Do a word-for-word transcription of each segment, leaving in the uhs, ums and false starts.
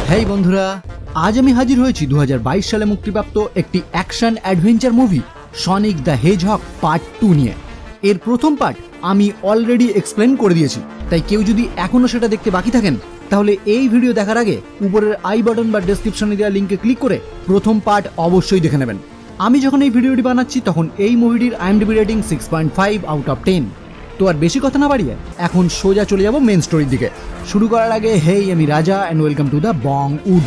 হেই বন্ধুরা, আজ আমি হাজির হয়েছি দু হাজার বাইশ সালে মুক্তিপ্রাপ্ত একটি action adventure movie Sonic the Hedgehog part two নিয়ে। এর প্রথম পার্ট আমি অলরেডি এক্সপ্লেন করে দিয়েছি, তাই কেউ যদি এখনো সেটা দেখতে বাকি থাকেন তাহলে এই ভিডিও দেখার আগে উপরের আই বাটন বা ডেসক্রিপশনে দেওয়া লিঙ্কে ক্লিক করে প্রথম পার্ট অবশ্যই দেখে নেবেন। আমি যখন এই ভিডিওটি বানাচ্ছি তখন এই মুভিটির IMDb rating six point five out of ten. তো আর বেশি কথা না বাড়িয়ে এখন সোজা চলে যাব মেন স্টোরির দিকে। শুরু করার আগে হেই, আমি Raja and welcome to the Bongwood.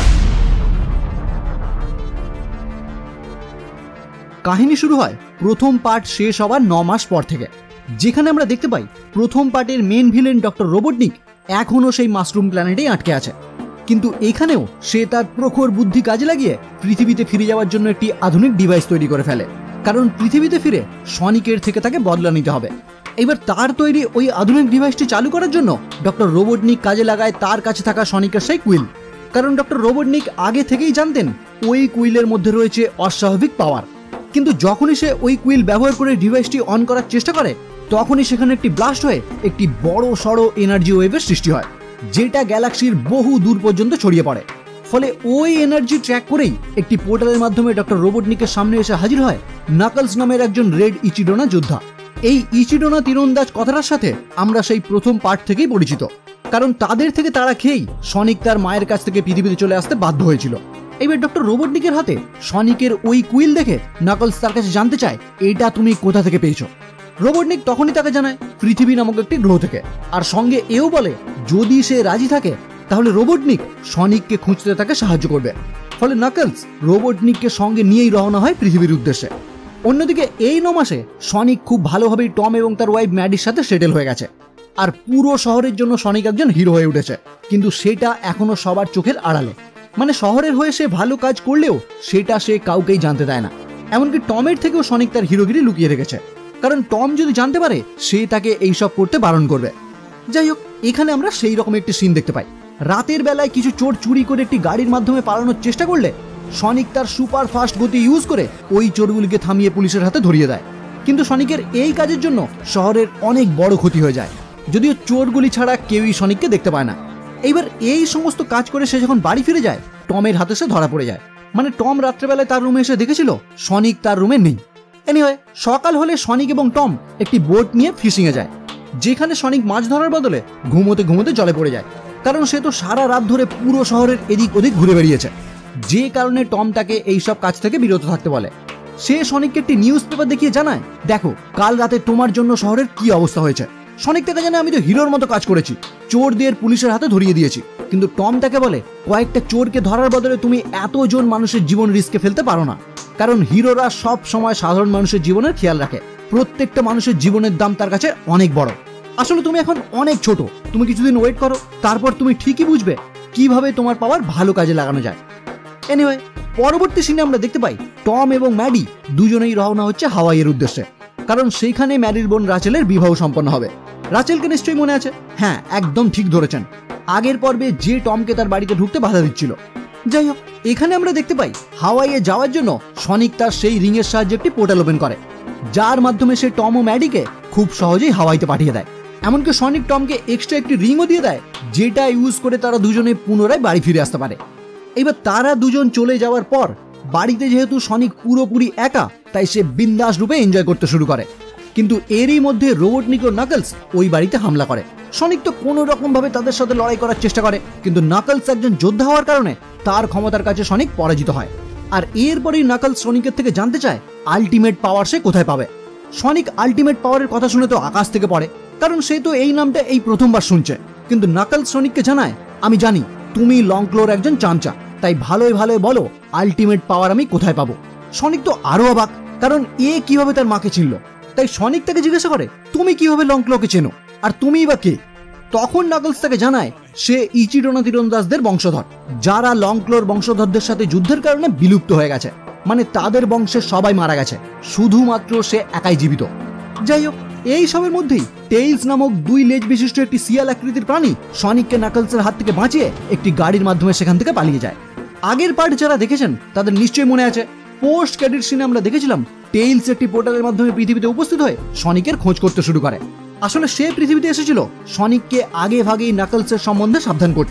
কাহিনী শুরু হয় প্রথম পার্ট শেষ হওয়ার ন মাস পর থেকে, যেখানে আমরা দেখতে পাই প্রথম পার্টের মেন ভিলেন ডক্টর রোবটনিক এখনও সেই মাশরুম প্ল্যানেটেই আটকে আছে। কিন্তু এখানেও সে তার প্রখর বুদ্ধি কাজে লাগিয়ে পৃথিবীতে ফিরে যাওয়ার জন্য একটি আধুনিক ডিভাইস তৈরি করে ফেলে, কারণ পৃথিবীতে ফিরে সনিকের থেকে তাকে বদলা নিতে হবে। এবার তার তৈরি ওই আধুনিক ডিভাইসটি চালু করার জন্য ডক্টর রোবটনিক কাজে লাগায় তার কাছে থাকা সনিকের সেই কুইল, কারণ ডক্টর রোবটনিক আগে থেকেই জানতেন ওই কুইলের মধ্যে রয়েছে অস্বাভাবিক পাওয়ার। কিন্তু যখনই সে ওই কুইল ব্যবহার করে ডিভাইসটি অন করার চেষ্টা করে তখনই সেখানে একটি ব্লাস্ট হয়ে একটি বড় সড়ো এনার্জি ওয়েভের সৃষ্টি হয়, যেটা গ্যালাক্সির বহু দূর পর্যন্ত ছড়িয়ে পড়ে। ফলে ওই এনার্জি ট্র্যাক করেই একটি পোর্টালের মাধ্যমে ডক্টর রোবটনিকের সামনে এসে হাজির হয় নাকলস নামের একজন রেড ইচিডোনা যোদ্ধা। এই ইচিডোনা তীরন্দাজ কথাটার সাথে আমরা সেই প্রথম পার্ট থেকেই পরিচিত, কারণ তাদের থেকে তারা খেয়েই সনিক তার মায়ের কাছ থেকে পৃথিবীতে চলে আসতে বাধ্য হয়েছিল। এবার ডক্টর রোবটনিকের হাতে সনিকের ওই কুইল দেখে নাকলস তার কাছে জানতে চায় এটা তুমি কোথা থেকে পেয়েছো। রোবটনিক তখনই তাকে জানায় পৃথিবী নামক একটি গ্রহ থেকে, আর সঙ্গে এও বলে যদি সে রাজি থাকে তাহলে রোবটনিক সনিককে খুঁজতে তাকে সাহায্য করবে। ফলে নাকলস রোবটনিককে সঙ্গে নিয়েই রওনা হয় পৃথিবীর উদ্দেশ্যে। অন্যদিকে এই ন মাসে সনিক খুব ভালোভাবেই টম এবং তার ওয়াইফ ম্যাডির সাথে সেটেল হয়ে গেছে, আর পুরো শহরের জন্য সনিক একজন হিরো হয়ে উঠেছে। কিন্তু সেটা এখনো সবার চোখের আড়ালে, মানে শহরের হয়ে সে ভালো কাজ করলেও সেটা সে কাউকেই জানতে দেয় না। এমনকি টমের থেকেও সনিক তার হিরোগিরি লুকিয়ে রেখেছে, কারণ টম যদি জানতে পারে সে তাকে এইসব করতে বারণ করবে। যাই হোক, এখানে আমরা সেই রকম একটি সিন দেখতে পাই। রাতের বেলায় কিছু চোর চুরি করে একটি গাড়ির মাধ্যমে পালানোর চেষ্টা করলে সনিক তার সুপার ফাস্ট গতি ইউজ করে ওই চোরগুলিকে থামিয়ে পুলিশের হাতে ধরিয়ে দেয়। কিন্তু সনিকের এই কাজের জন্য শহরের অনেক বড় ক্ষতি হয়ে যায়, যদিও চোরগুলি ছাড়া কেউই সনিককে দেখতে পায় না। এইবার এই সমস্ত কাজ করে সে যখন বাড়ি ফিরে যায় টমের হাতে সে ধরা পড়ে যায়। মানে টম রাত্রেবেলায় তার রুমে এসে দেখেছিল সনিক তার রুমে নেই। এনিওয়ে, সকাল হলে সনিক এবং টম একটি বোট নিয়ে ফিশিংয়ে যায়, যেখানে সনিক মাছ ধরার বদলে ঘুমোতে ঘুমোতে জলে পড়ে যায়, কারণ সে তো সারা রাত ধরে পুরো শহরের এদিক ওদিক ঘুরে বেরিয়েছে, যে কারণে টম তাকে এইসব কাজ থেকে বিরত থাকতে বলে। সে সনিককে একটি নিউজ পেপার দেখিয়ে জানায় দেখো কাল রাতে তোমার জন্য শহরের কি অবস্থা হয়েছে। সনিক তাকে জানায় আমি তো হিরোর মতো কাজ করেছি, চোর দিয়ে পুলিশের হাতে ধরিয়ে দিয়েছি। কিন্তু টম তাকে বলে কয়েকটা চোরকে ধরার বদলে তুমি এতজন মানুষের জীবন রিস্কে ফেলতে পারো না, কারণ হিরোরা সব সময় সাধারণ মানুষের জীবনের খেয়াল রাখে। প্রত্যেকটা মানুষের জীবনের দাম তার কাছে অনেক বড়। আসলে তুমি এখন অনেক ছোট, তুমি কিছুদিন ওয়েট করো, তারপর তুমি ঠিকই বুঝবে কিভাবে তোমার পাওয়ার ভালো কাজে লাগানো যায়। এনিওয়ে, পরবর্তী সিনে আমরা দেখতে পাই টম এবং ম্যাডি দুজনেই রওনা হচ্ছে হাওয়াইয়ের উদ্দেশ্যে, কারণ সেইখানে ম্যাডির বোন রাচেলের বিবাহ সম্পন্ন হবে। রাচেলকে নিশ্চয়ই মনে আছে? হ্যাঁ, একদম ঠিক ধরেছেন, আগের পর্বে যে টমকে তার বাড়িতে ঢুকতে বাধা দিচ্ছিল। যাই হোক, এখানে আমরা দেখতে পাই হাওয়াইয়ে যাওয়ার জন্য সনিক তার সেই রিংয়ের সাহায্যে একটি পোর্টাল ওপেন করে, যার মাধ্যমে সে টম ও ম্যাডিকে খুব সহজেই হাওয়াইতে পাঠিয়ে দেয়। এমনকি সনিক টমকে এক্সট্রা একটি রিংও দিয়ে দেয়, যেটা ইউজ করে তারা দুজনে পুনরায় বাড়ি ফিরে আসতে পারে। এবার তারা দুজন চলে যাওয়ার পর বাড়িতে যেহেতু সনিক পুরোপুরি একা, তাই সে বিন্দাস রূপে এনজয় করতে শুরু করে। কিন্তু এরই মধ্যে রোবটনিক ও নাকলস ওই বাড়িতে হামলা করে। সনিক তো কোনো রকম ভাবে তাদের সাথে লড়াই করার চেষ্টা করে, কিন্তু নাকলস একজন যোদ্ধা হওয়ার কারণে তার ক্ষমতার কাছে সনিক পরাজিত হয়। আর এরপরেই নাকলস সনিকের থেকে জানতে চায় আলটিমেট পাওয়ার সে কোথায় পাবে। সনিক আলটিমেট পাওয়ারের কথা শুনে তো আকাশ থেকে পড়ে, কারণ সে তো এই নামটা এই প্রথমবার শুনছে। কিন্তু নাকলস সনিককে জানায় আমি জানি তুমি লং ক্লোর একজন চামচা, তাই ভালোই ভালোই বলো আলটিমেট পাওয়ার আমি কোথায় পাবো। সনিক তো আরো অবাক, কারণ এ কিভাবে তার মাকে চিনল। তাই সনিক তাকে জিজ্ঞাসা করে তুমি কিভাবে লং ক্লোকে চেনো, আর তুমিই বা কে? তখন নাকলস তাকে জানায় সে ইচিডোনা তীরন্দাজদের বংশধর, যারা লং ক্লোর বংশধরদের সাথে যুদ্ধের কারণে বিলুপ্ত হয়ে গেছে। মানে তাদের বংশের সবাই মারা গেছে, শুধুমাত্র সে একাই জীবিত। যাই হোক, এই সবের মধ্যেই টেইলস নামক দুই লেজ বিশিষ্ট একটি শিয়াল আকৃতির প্রাণী সনিককে নাকলসের হাত থেকে বাঁচিয়ে একটি গাড়ির মাধ্যমে সেখান থেকে পালিয়ে যায়। আগের পার্ট যারা দেখেছেন তাদের নিশ্চয়ই মনে আছে, পোস্ট ক্রেডিট সিনে আমরা দেখেছিলাম টেইলস একটি পোর্টালের মাধ্যমে পৃথিবীতে উপস্থিত হয়ে সনিকের খোঁজ করতে শুরু করে। আসলে সে পৃথিবীতে এসেছিল সনিককে আগে ভাগেই নাকলসের সম্বন্ধে সাবধান করতে।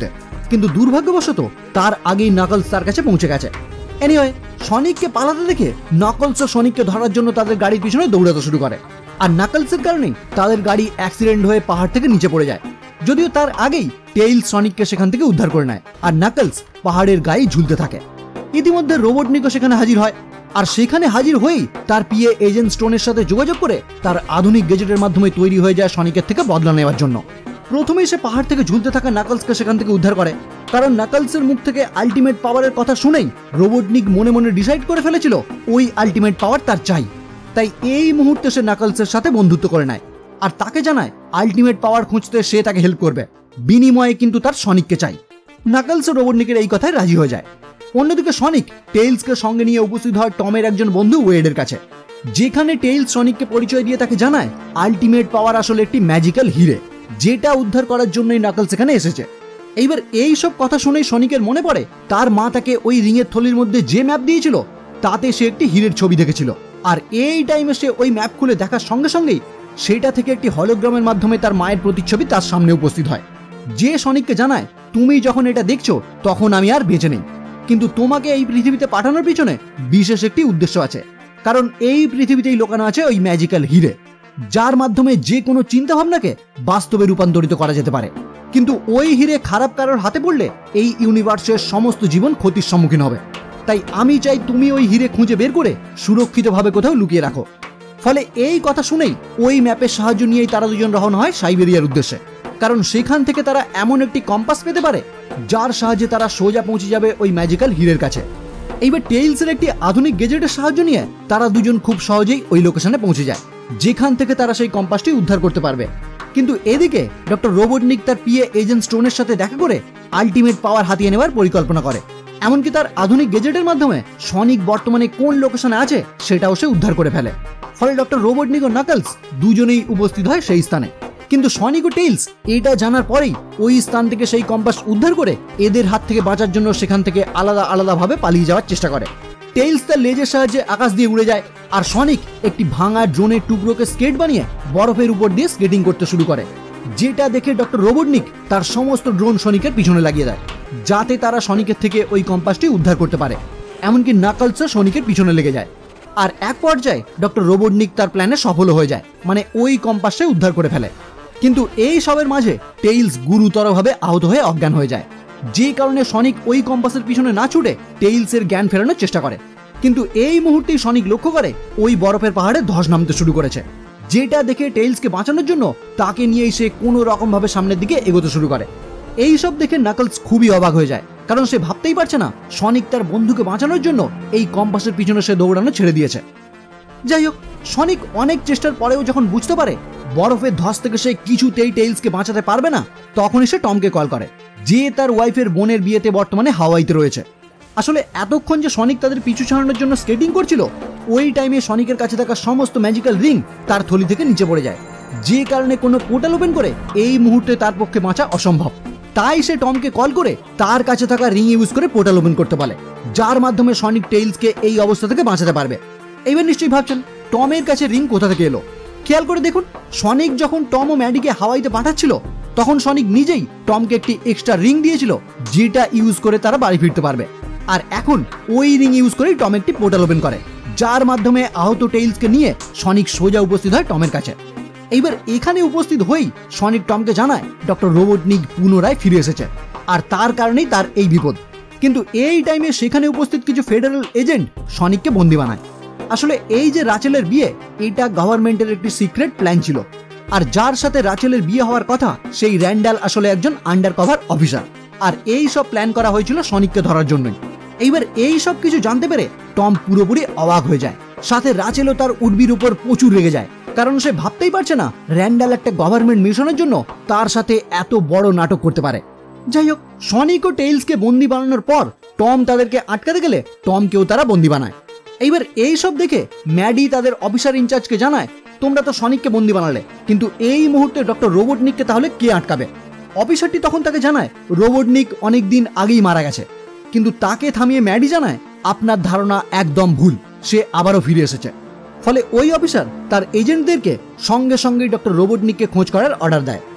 কিন্তু দুর্ভাগ্যবশত তার আগেই নাকলস তার কাছে পৌঁছে গেছে। এনিওয়ে, সনিককে পালাতে দেখে নাকলস সনিককে ধরার জন্য তাদের গাড়ির পিছনে দৌড়াতে শুরু করে, আর নাকলসের কারণেই তাদের গাড়ি অ্যাক্সিডেন্ট হয়ে পাহাড় থেকে নিচে পড়ে যায়। যদিও তার আগেই টেইলস সনিককে সেখান থেকে উদ্ধার করে নেয়, আর নাকলস পাহাড়ের গায়ে ঝুলতে থাকে। ইতিমধ্যে রোবটনিকও সেখানে হাজির হয়, আর সেখানে হাজির হয়েই তার পিএ এজেন্ট স্টোনের সাথে যোগাযোগ করে তার আধুনিক গেজেটের মাধ্যমে তৈরি হয়ে যায় সনিকের থেকে বদলা নেওয়ার জন্য। প্রথমেই সে পাহাড় থেকে ঝুলতে থাকা নাকলসকে সেখান থেকে উদ্ধার করে, কারণ নাকলসের মুখ থেকে আলটিমেট পাওয়ারের কথা শুনেই রোবটনিক মনে মনে ডিসাইড করে ফেলেছিল ওই আলটিমেট পাওয়ার তার চাই। তাই এই মুহূর্তে সে নাকলসের সাথে বন্ধুত্ব করে নেয়, আর তাকে জানায় আলটিমেট পাওয়ার খুঁজতে সে তাকে হেল্প করবে, বিনিময়ে কিন্তু তার সনিককে চাই। নাকলস ও রোবটনিকের এই কথায় রাজি হয়ে যায়। অন্যদিকে সনিক টেইলসকে সঙ্গে নিয়ে উপস্থিত হয় টমের একজন বন্ধু ওয়েডের কাছে, যেখানে টেইলস সনিককে পরিচয় দিয়ে তাকে জানায় আলটিমেট পাওয়ার আসলে একটি ম্যাজিক্যাল হিরে, যেটা উদ্ধার করার জন্যই নাকলস এখানে এসেছে। এইবার এই সব কথা শুনেই সনিকের মনে পড়ে তার মা তাকে ওই রিংয়ের থলির মধ্যে যে ম্যাপ দিয়েছিল তাতে সে একটি হীরের ছবি দেখেছিল, আর এই টাইমে সে ওই ম্যাপ খুলে দেখার সঙ্গে সঙ্গেই সেটা থেকে একটি হলোগ্রামের মাধ্যমে তার মায়ের প্রতিচ্ছবি তার সামনে উপস্থিত হয়, যে সনিককে জানায় তুমি যখন এটা দেখছো তখন আমি আর বেঁচে নেই, কিন্তু তোমাকে এই পৃথিবীতে পাঠানোর পিছনে বিশেষ একটি উদ্দেশ্য আছে, কারণ এই পৃথিবীতেই লুকানো আছে ওই ম্যাজিক্যাল হিরে, যার মাধ্যমে যে কোনো চিন্তা ভাবনাকে বাস্তবে রূপান্তরিত করা যেতে পারে। কিন্তু ওই হিরে খারাপ কারোর হাতে পড়লে এই ইউনিভার্সের সমস্ত জীবন ক্ষতির সম্মুখীন হবে। তাই আমি চাই তুমি ওই হিরে খুঁজে বের করে সুরক্ষিতভাবে কোথাও লুকিয়ে রাখো। ফলে এই কথা শুনেই ওই ম্যাপের সাহায্য নিয়েই তারা দুজন রওনা হয় সাইবেরিয়ার উদ্দেশ্যে, কারণ সেখান থেকে তারা এমন একটি কম্পাস পেতে পারে যার সাহায্যে তারা সোজা পৌঁছে যাবে ওই ম্যাজিক্যাল হিরের কাছে। এইবার টেইলসের একটি আধুনিক গেজেটের সাহায্য নিয়ে তারা দুজন খুব সহজেই ওই লোকেশনে পৌঁছে যায়, যেখান থেকে তারা সেই কম্পাসটি উদ্ধার করতে পারবে। কিন্তু এদিকে ডক্টর রোবটনিক তার পিএ এজেন্ট স্টোনের সাথে দেখা করে আলটিমেট পাওয়ার হাতিয়ে নেওয়ার পরিকল্পনা করে, এমনকি তার আধুনিক গেজেটের মাধ্যমে সনিক বর্তমানে কোন লোকেশনে আছে সেটাও সে উদ্ধার করে ফেলে। ফলে ডক্টর রোবটনিক ও নাকলস দুজনেই উপস্থিত হয় সেই স্থানে। কিন্তু সনিক ও টেইলস এটা জানার পরেই ওই স্থান থেকে সেই কম্পাস উদ্ধার করে এদের হাত থেকে বাঁচার জন্য সেখান থেকে আলাদা আলাদাভাবে পালিয়ে যাওয়ার চেষ্টা করে। টেইলস তার লেজের সাহায্যে আকাশ দিয়ে উড়ে যায়, আর সনিক একটি ভাঙা ড্রোনের টুকরোকে স্কেট বানিয়ে বরফের উপর দিয়ে স্কেটিং করতে শুরু করে, যেটা দেখে ডক্টর রোবটনিক তার সমস্ত ড্রোন সনিকের পিছনে লাগিয়ে দেয়, যাতে তারা সনিকের থেকে ওই কম্পাসটি উদ্ধার করতে পারে। এমনকি নাকলসও সনিকের পিছনে লেগে যায়, আর এক পর্যায়ে ডক্টর রোবটনিক তার প্ল্যানে সফল হয়ে যায়, মানে ওই কম্পাসটা উদ্ধার করে ফেলে। কিন্তু এই সবের মাঝে টেইলস গুরুতরভাবে আহত হয়ে অজ্ঞান হয়ে যায়, যে কারণে সনিক ওই কম্পাসের পিছনে না ছুটে টেইলসের জ্ঞান ফেরানোর চেষ্টা করে। কিন্তু এই মুহূর্তেই সনিক লক্ষ্য করে ওই বরফের পাহাড়ে ধস নামতে শুরু করেছে, যেটা দেখে টেইলসকে বাঁচানোর জন্য তাকে নিয়েই সে কোনো রকম ভাবে সামনের দিকে এগোতে শুরু করে। এই সব দেখে নাকলস খুবই অবাক হয়ে যায়, কারণ সে ভাবতেই পারছে না সনিক তার বন্ধুকে বাঁচানোর জন্য এই কম্পাসের পিছনে সে দৌড়ানো ছেড়ে দিয়েছে। যাই হোক, সনিক অনেক চেষ্টার পরেও যখন বুঝতে পারে বরফের ধস থেকে সে কিছুতেই টেইলসকে বাঁচাতে পারবে না, তখনই সে টমকে কল করে, যে তার ওয়াইফের বোনের বিয়েতে বর্তমানে হাওয়াইতে রয়েছে। আসলে এতক্ষণ যে সনিক তাদের পিছু ছাড়ানোর জন্য স্কেটিং করছিল, ওই টাইমে সনিকের কাছে থাকা সমস্ত ম্যাজিক্যাল রিং তার থলি থেকে নিচে পড়ে যায়, যে কারণে কোনো পোর্টাল ওপেন করে এই মুহূর্তে তার পক্ষে বাঁচা অসম্ভব। তাই সে টমকে কল করে তার কাছে থাকা রিং ইউজ করে পোর্টাল ওপেন করতে পারে, যার মাধ্যমে সনিক টেইলসকে এই অবস্থা থেকে বাঁচাতে পারবে। এইবার নিশ্চয়ই ভাবছেন টমের কাছে রিং কোথা থেকে এলো। খেয়াল করে দেখুন, সনিক যখন টম ও ম্যাডিকে হাওয়াইতে পাঠাচ্ছিল তখন সনিক নিজেই টমকে একটি এক্সট্রা রিং দিয়েছিল, যেটা ইউজ করে তারা বাড়ি ফিরতে পারবে। আর এখন ওই রিং ইউজ করেই টম একটি পোর্টাল ওপেন করে, যার মাধ্যমে আহত টেইলসকে নিয়ে সনিক সোজা উপস্থিত হয় টমের কাছে। এইবার এখানে উপস্থিত হয়েই সনিক টমকে জানায় ডক্টর রোবটনিক পুনরায় ফিরে এসেছে, আর তার কারণেই তার এই বিপদ। কিন্তু এই টাইমে সেখানে উপস্থিত কিছু ফেডারেল এজেন্ট সনিককে বন্দি বানায়। আসলে এই যে রাচেলের বিয়ে, এটা গভর্নমেন্টের একটি সিক্রেট প্ল্যান ছিল, আর যার সাথে রাচেলের বিয়ে হওয়ার কথা সেই র্যান্ডাল আসলে একজন আন্ডার কভার অফিসার, আর এই সব প্ল্যান করা হয়েছিল সনিককে ধরার জন্যই। এইবার এই সব কিছু জানতে পেরে টম পুরোপুরি অবাক হয়ে যায়, সাথে রাচেলও তার উডবির উপর প্রচুর রেগে যায়, কারণ সে ভাবতেই পারছে না র্যান্ডাল একটা গভর্নমেন্ট মিশনের জন্য তার সাথে এত বড় নাটক করতে পারে। যাই হোক, সনিক ও টেইলসকে বন্দি বানানোর পর টম তাদেরকে আটকাতে গেলে টমকেও তারা বন্দি বানায়। এইবার এই সব দেখে ম্যাডি তাদের অফিসার ইনচার্জকে জানায়, তোমরা তো সনিককে বন্দি বানালে, কিন্তু এই মুহূর্তে ডক্টর রোবটনিককে তাহলে কে আটকাবে? অফিসারটি তখন তাকে জানায় রোবটনিক অনেকদিন আগেই মারা গেছে, কিন্তু তাকে থামিয়ে ম্যাডি জানায় আপনার ধারণা একদম ভুল, সে আবারও ফিরে এসেছে। ফলে ওই অফিসার তার এজেন্টদেরকে সঙ্গে সঙ্গেই ডক্টর রোবটনিককে খোঁজ করার অর্ডার দেয়।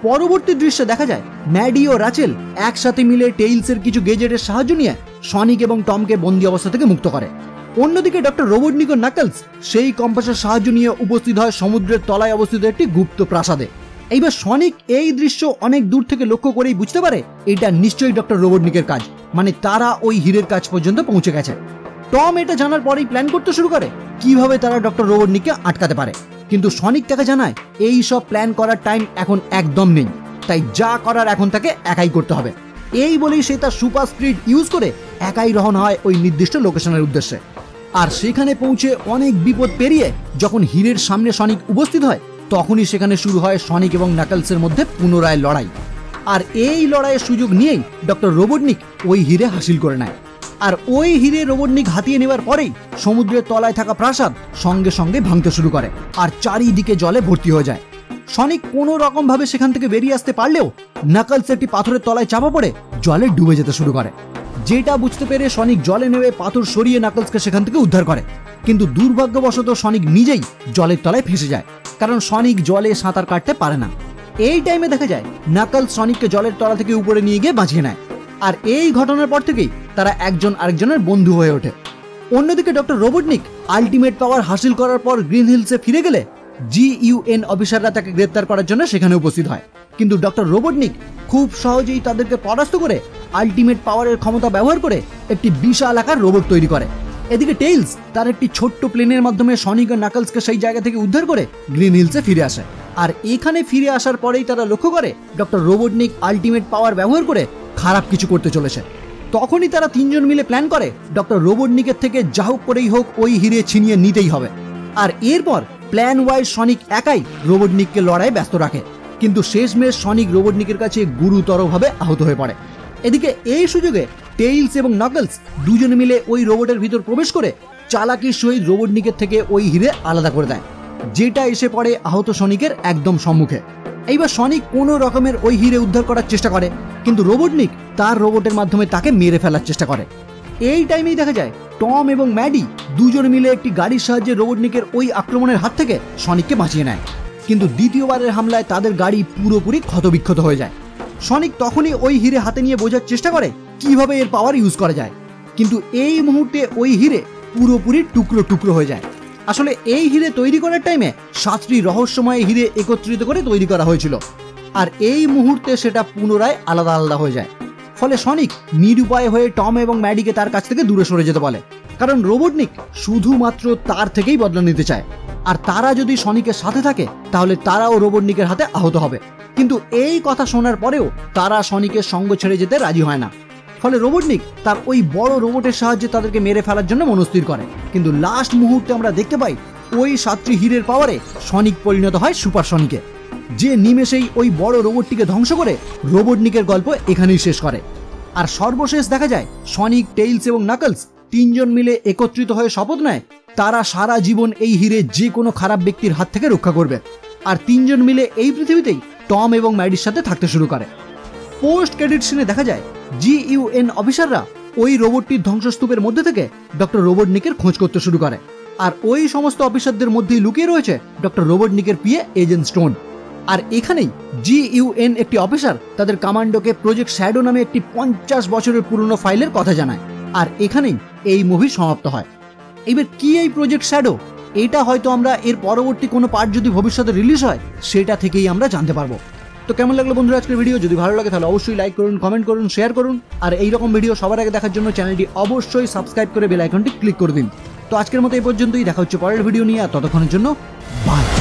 পরবর্তী দৃশ্যে দেখা যায় ম্যাডি ও রাচেল একসাথে মিলে টেইলসের কিছু গেজেটের সাহায্য নিয়ে সনিক এবং টমকে বন্দি অবস্থা থেকে মুক্ত করে। অন্যদিকে ডক্টর রোবটনিক ও নাকলস সেই কম্পাসের সাহায্য নিয়ে উপস্থিত হয় সমুদ্রের তলায় অবস্থিত একটি গুপ্ত প্রাসাদে। এইবার সনিক এই দৃশ্য অনেক দূর থেকে লক্ষ্য করেই বুঝতে পারে এটা নিশ্চয়ই ডক্টর রোবটনিকের কাজ, মানে তারা ওই হীরের কাজ পর্যন্ত পৌঁছে গেছে। টম এটা জানার পরেই প্ল্যান করতে শুরু করে কিভাবে তারা ডক্টর রোবটনিককে আটকাতে পারে, কিন্তু সনিক তাকে জানায় এই সব প্ল্যান করার টাইম এখন একদম নেই, তাই যা করার এখন তাকে একাই করতে হবে। এই বলেই সে তার সুপার স্পিড ইউজ করে একাই রওনা হয় ওই নির্দিষ্ট লোকেশনের উদ্দেশ্যে। আর সেখানে পৌঁছে অনেক বিপদ পেরিয়ে যখন হীরের সামনে সনিক উপস্থিত হয় তখনই সেখানে শুরু হয় সনিক এবং নাকলসের মধ্যে পুনরায় লড়াই। আর এই লড়াইয়ের সুযোগ নিয়েই ডক্টর রোবটনিক ওই হীরে হাসিল করে নেয়। আর ওই হীরে রোবটনিক হাতিয়ে নেওয়ার পরেই সমুদ্রের তলায় থাকা প্রাসাদ সঙ্গে সঙ্গে ভাঙতে শুরু করে আর চারিদিকে জলে ভর্তি হয়ে যায়। সনিক কোনো রকম ভাবে সেখান থেকে বেরিয়ে আসতে পারলেও নাকলস একটি পাথরের তলায় চাপা পড়ে জলে ডুবে যেতে শুরু করে, যেটা বুঝতে পেরে সনিক জলে নেমে পাথর সরিয়ে নাকলসকে সেখান থেকে উদ্ধার করে। কিন্তু দুর্ভাগ্যবশত সনিক নিজেই জলের তলায় ফেসে যায়, কারণ সনিক জলে সাঁতার কাটতে পারে না। এই টাইমে দেখা যায় নাকলস সনিককে জলের তলা থেকে উপরে নিয়ে গিয়ে বাঁচিয়ে নেয়। আর এই ঘটনার পর থেকেই তারা একজন আরেকজনের বন্ধু হয়ে ওঠে। অন্যদিকে ডক্টর রোবটনিক আলটিমেট পাওয়ার হাসিল করার পর গ্রিন হিলসে ফিরে গেলে জি ইউ এন অফিসাররা তাকে গ্রেপ্তার করার জন্য সেখানে উপস্থিত হয়, কিন্তু ডক্টর রোবটনিক খুব সহজেই তাদেরকে পরাস্ত করে আলটিমেট পাওয়ারের ক্ষমতা ব্যবহার করে একটি বিশাল আকার রোবট তৈরি করে। এদিকে টেইলস তার একটি ছোট্ট প্লেনের মাধ্যমে সনিক ও নাকলসকে সেই জায়গা থেকে উদ্ধার করে গ্রিন হিলসে ফিরে আসে। আর এখানে ফিরে আসার পরেই তারা লক্ষ্য করে ডক্টর রোবটনিক আলটিমেট পাওয়ার ব্যবহার করে খারাপ কিছু করতে চলেছে। তখনই তারা তিনজন মিলে প্ল্যান করে ডক্টর রোবটনিকের থেকে যা হোক করেই হোক ওই হীরে ছিনিয়ে নিতেই হবে। আর এরপর প্ল্যান ওয়াইজ সনিক একাই রোবটনিককে লড়াইয়ে ব্যস্ত রাখে, কিন্তু শেষমেশ সনিক রোবটনিকের কাছে গুরুতরভাবে আহত হয়ে পড়ে। এদিকে এই সুযোগে টেইলস এবং নাকলস দুজনে মিলে ওই রোবটের ভিতর প্রবেশ করে চালাকির সহিত রোবটনিকের থেকে ওই হীরে আলাদা করে দেয়, যেটা এসে পড়ে আহত সনিকের একদম সম্মুখে। এইবার সনিক কোনো রকমের ওই হীরে উদ্ধার করার চেষ্টা করে, কিন্তু রোবটনিক তার রোবটের মাধ্যমে তাকে মেরে ফেলার চেষ্টা করে। এই টাইমেই দেখা যায় টম এবং ম্যাডি দুজনে মিলে একটি গাড়ির সাহায্যে রোবটনিকের ওই আক্রমণের হাত থেকে সনিককে বাঁচিয়ে নেয়, কিন্তু দ্বিতীয়বারের হামলায় তাদের গাড়ি পুরোপুরি ক্ষতবিক্ষত হয়ে যায়। সনিক তখনই ওই হীরে হাতে নিয়ে বোঝার চেষ্টা করে কিভাবে এর পাওয়ার ইউজ করা যায়, কিন্তু এই মুহূর্তে ওই হীরে পুরোপুরি টুকরো টুকরো হয়ে যায়। আসলে এই হীরে তৈরি করার টাইমে সাতটি রহস্যময় হীরে একত্রিত করে তৈরি করা হয়েছিল, আর এই মুহূর্তে সেটা পুনরায় আলাদা আলাদা হয়ে যায়। ফলে সনিক নিরুপায় হয়ে টম এবং ম্যাডিকে তার কাছ থেকে দূরে সরে যেতে বলে, কারণ রোবটনিক শুধুমাত্র তার থেকেই বদলা নিতে চায়। আর তারা যদি সনিকের সাথে থাকে তাহলে তারাও রোবটনিকের হাতে আহত হবে, কিন্তু এই কথা শোনার পরেও তারা সনিকের সঙ্গ ছেড়ে যেতে রাজি হয় না। ফলে রোবটনিক তার ওই বড় রোবটের সাহায্যে তাদেরকে মেরে ফেলার জন্য মনস্থির করে, কিন্তু লাস্ট মুহূর্তে আমরা দেখতে পাই ওই সাতটি হীরের পাওয়ারে সনিক পরিণত হয় সুপার সনিকে, যে নিমেষেই ওই বড় রোবটটিকে ধ্বংস করে রোবটনিকের গল্প এখানেই শেষ করে। আর সর্বশেষ দেখা যায় সনিক, টেইলস এবং নাকলস তিনজন মিলে একত্রিত হয়ে শপথ নেয় তারা সারা জীবন এই হীরে যে কোনো খারাপ ব্যক্তির হাত থেকে রক্ষা করবে, আর তিনজন মিলে এই পৃথিবীতেই টম এবং ম্যাডির সাথে থাকতে শুরু করে। পোস্ট ক্রেডিট সিনে দেখা যায় জি ইউ এন অফিসাররা ওই রোবটটির ধ্বংসস্তূপের মধ্যে থেকে ডক্টর রোবটনিকের খোঁজ করতে শুরু করে, আর ওই সমস্ত অফিসারদের মধ্যেই লুকিয়ে রয়েছে ডক্টর রোবটনিকের পিএ এজেন্ট স্টোন। আর এখানেই জি ইউ এন একটি অফিসার তাদের কমান্ডোকে প্রজেক্ট শ্যাডো নামে একটি পঞ্চাশ বছরের পুরনো ফাইলের কথা জানায়, আর এখানেই এই মুভি সমাপ্ত হয়। এবার কি এই প্রজেক্ট শ্যাডো, এটা হয়তো আমরা এর পরবর্তী কোনো পার্ট যদি ভবিষ্যতে রিলিজ হয় সেটা থেকেই আমরা জানতে পারবো। তো কেমন লাগলো বন্ধুরা আজকের ভিডিও? যদি ভালো লাগে তাহলে অবশ্যই লাইক করুন, কমেন্ট করুন, শেয়ার করুন, আর এইরকম ভিডিও সবার আগে দেখার জন্য চ্যানেলটি অবশ্যই সাবস্ক্রাইব করে বেল আইকনটি ক্লিক করে দিন। তো আজকের মতো এই পর্যন্তই, দেখা হচ্ছে পরের ভিডিও নিয়ে, আর ততক্ষণের জন্য বাই।